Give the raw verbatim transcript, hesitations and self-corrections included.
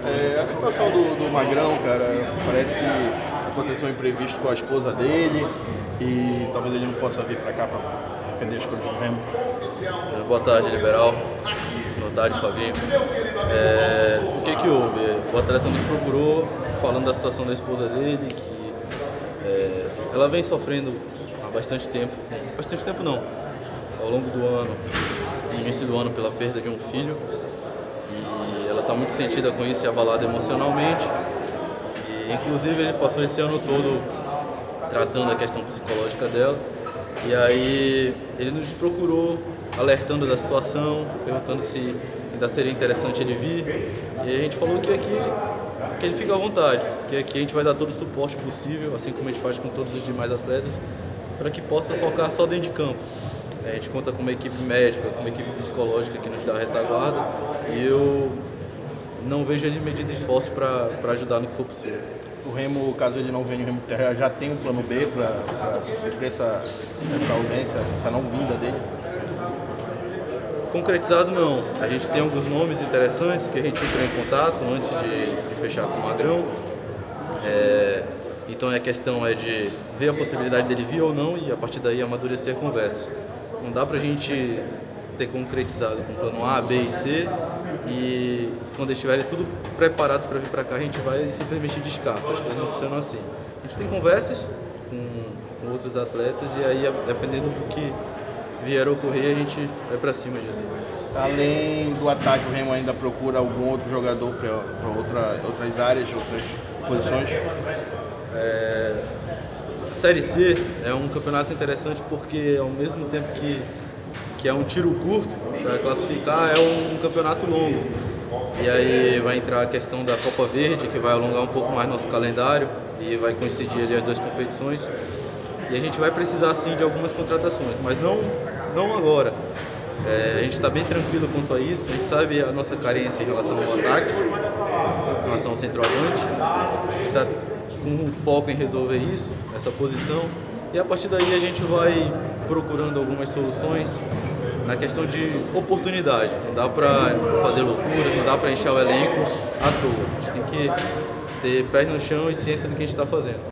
É, a situação do, do Magrão, cara, parece que aconteceu um imprevisto com a esposa dele e talvez ele não possa vir para cá para defender as coisas do Remo. Boa tarde, Liberal. Boa tarde, Fabinho. É, o que que houve? O atleta nos procurou falando da situação da esposa dele, que é, ela vem sofrendo há bastante tempo, bastante tempo não, ao longo do ano, no início do ano, pela perda de um filho. E ela está muito sentida com isso e abalada emocionalmente. E, inclusive, ele passou esse ano todo tratando a questão psicológica dela. E aí ele nos procurou, alertando da situação, perguntando se ainda seria interessante ele vir. E a gente falou que aqui que ele fica à vontade, que aqui a gente vai dar todo o suporte possível, assim como a gente faz com todos os demais atletas, para que possa focar só dentro de campo. A gente conta com uma equipe médica, com uma equipe psicológica que nos dá a retaguarda, e eu não vejo ele medindo esforço para ajudar no que for possível. O Remo, caso ele não venha, o Remo Terra já tem um plano B para suprir essa, essa ausência, essa não vinda dele? Concretizado não. A gente tem alguns nomes interessantes que a gente entrou em contato antes de, de fechar com o Magrão. É, então a questão é de ver a possibilidade dele vir ou não e a partir daí amadurecer a conversa. Não dá pra gente ter concretizado com o plano A, B e C e quando eles estiverem tudo preparados para vir para cá a gente vai simplesmente descarta. As coisas não funcionam assim. A gente tem conversas com, com outros atletas e aí dependendo do que vier a ocorrer a gente vai para cima disso. Além do ataque, o Remo ainda procura algum outro jogador para outra, outras áreas, outras posições? É... A Série C é um campeonato interessante porque ao mesmo tempo que, que é um tiro curto para classificar, é um campeonato longo. E aí vai entrar a questão da Copa Verde, que vai alongar um pouco mais nosso calendário e vai coincidir ali as duas competições. E a gente vai precisar sim de algumas contratações, mas não, não agora. É, a gente está bem tranquilo quanto a isso, a gente sabe a nossa carência em relação ao ataque, em relação ao centroavante. A gente está com um foco em resolver isso, essa posição, e a partir daí a gente vai procurando algumas soluções na questão de oportunidade. Não dá para fazer loucuras, não dá para encher o elenco à toa. A gente tem que ter pés no chão e ciência do que a gente está fazendo.